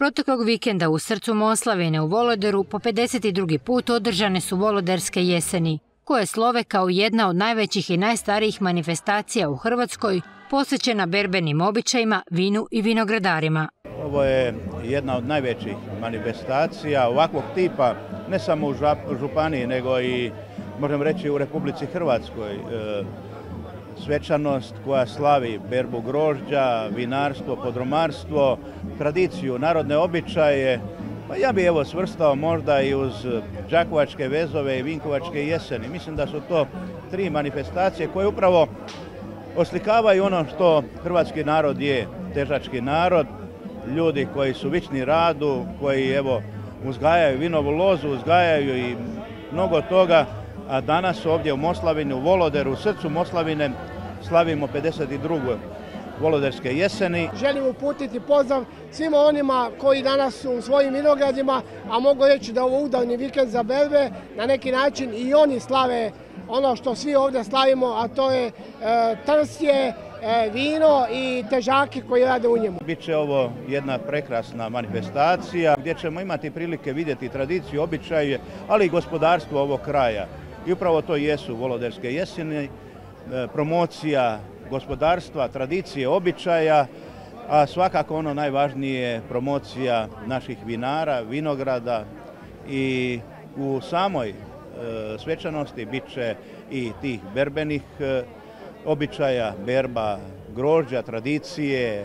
Proteklog vikenda u srcu Moslavine u Voloderu po 52. put održane su Voloderske jeseni, koje slove kao jedna od najvećih i najstarijih manifestacija u Hrvatskoj, posvećena berbenim običajima, vinu i vinogradarima. Ovo je jedna od najvećih manifestacija ovakvog tipa, ne samo u županiji, nego i, možemo reći, u Republici Hrvatskoj. Svečanost koja slavi berbu grožđa, vinarstvo, podrumarstvo, tradiciju, narodne običaje. Pa ja bih svrstao možda i uz Đakovačke vezove i Vinkovačke jeseni. Mislim da su to tri manifestacije koje upravo oslikavaju ono što hrvatski narod je, težački narod, ljudi koji su vični radu, koji uzgajaju vinovu lozu, uzgajaju i mnogo toga, a danas ovdje u Moslavini, u Voloderu, u srcu Moslavine, slavimo 52. Voloderske jeseni. Želim uputiti pozdrav svima onima koji danas su u svojim vinogradima, a mogu reći da ovo udavni vikend za berbe, na neki način i oni slave ono što svi ovdje slavimo, a to je trstje, vino i težaki koji rade u njemu. Biće ovo jedna prekrasna manifestacija gdje ćemo imati prilike vidjeti tradiciju, običaje, ali i gospodarstvo ovog kraja. I upravo to jesu Voloderske jeseni, promocija gospodarstva, tradicije, običaja, a svakako ono najvažnije promocija naših vinara, vinograda i u samoj svečanosti bit će i tih berbenih običaja, berba grožđa, tradicije,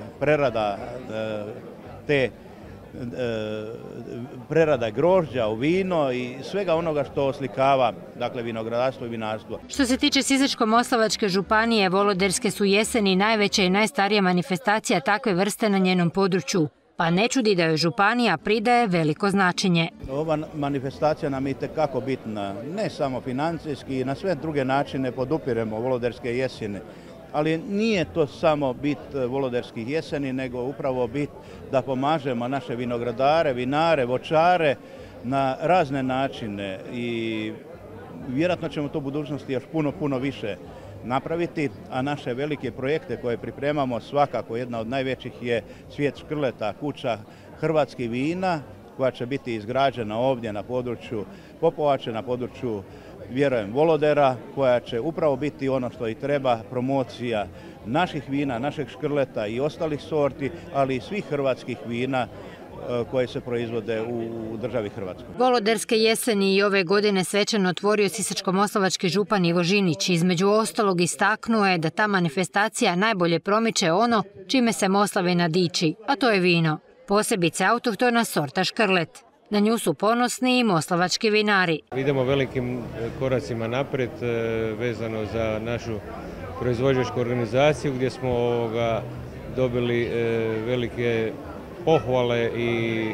prerada grožđa u vino i svega onoga što oslikava, dakle, vinogradarstvo i vinarstvo. Što se tiče Sisačko-moslavačke županije, Voloderske su jeseni najveća i najstarija manifestacija takve vrste na njenom području, pa ne čudi da joj županija pridaje veliko značenje. Ova manifestacija nam je itekako bitna, ne samo financijski, i na sve druge načine podupiremo Voloderske jeseni. Ali nije to samo bit Voloderskih jeseni, nego upravo bit da pomažemo naše vinogradare, vinare, voćare na razne načine i vjerojatno ćemo to u budućnosti još puno više napraviti, a naše velike projekte koje pripremamo, svakako jedna od najvećih je Svijet škrleta, kuća hrvatskih vina, koja će biti izgrađena ovdje na području Popovače, na području, vjerujem, Volodera, koja će upravo biti ono što i treba, promocija naših vina, našeg škrleta i ostalih sorti, ali i svih hrvatskih vina koje se proizvode u državi Hrvatskoj. Voloderske jeseni i ove godine svečano otvorio sisačko-moslavački župan Ivo Žinić. Između ostalog istaknuo je da ta manifestacija najbolje promiče ono čime se Moslavina diči, a to je vino. Posebice autohtona sorta škrlet. Na nju su ponosni i moslavački vinari. Idemo velikim koracima naprijed vezano za našu proizvođačku organizaciju gdje smo dobili velike pohvale i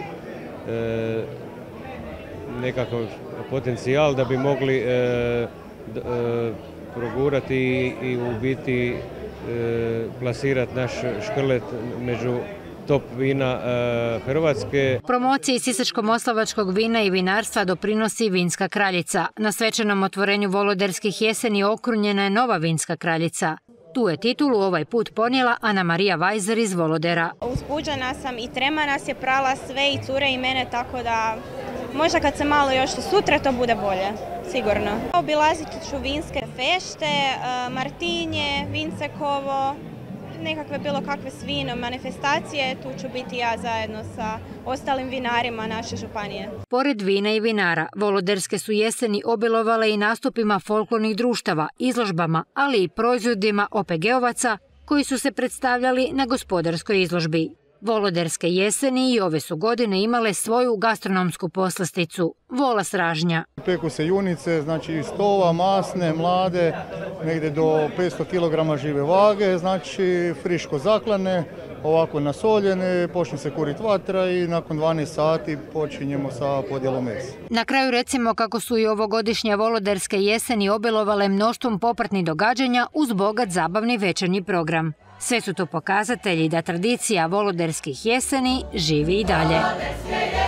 nekakav potencijal da bi mogli progurati i u biti plasirati naš škrlet među top vina Hrvatske. Promociji sisačko-moslavačkog vina i vinarstva doprinosi Vinska kraljica. Na svečanom otvorenju Voloderskih jeseni okrunjena je nova Vinska kraljica. Tu je titulu ovaj put ponijela Ana Marija Vajzer iz Volodera. Uzbuđena sam i trema nas je prala sve i cure i mene, tako da možda kad se malo još sutra to bude bolje, sigurno. Obilazit ću vinske fešte, Martinje, Vincekovo, nekakve bilo kakve svino manifestacije, tu ću biti ja zajedno sa ostalim vinarima naše županije. Pored vina i vinara, Voloderske su jeseni obilovale i nastupima folklornih društava, izložbama, ali i proizvodima OPG-ovaca koji su se predstavljali na gospodarskoj izložbi. Voloderske jeseni i ove su godine imale svoju gastronomsku poslasticu – vola sražnja. Peku se junice, znači iz tova, masne, mlade, negdje do 500 kg žive vage, znači friško zaklane, ovako nasoljene, počne se kuriti vatra i nakon 12 sati počinjemo sa podjelom mesa. Na kraju recimo kako su i ovogodišnje Voloderske jeseni obilovale mnoštvom popratnih događanja uz bogat zabavni večernji program. Sve su to pokazatelji da tradicija Voloderskih jeseni živi i dalje.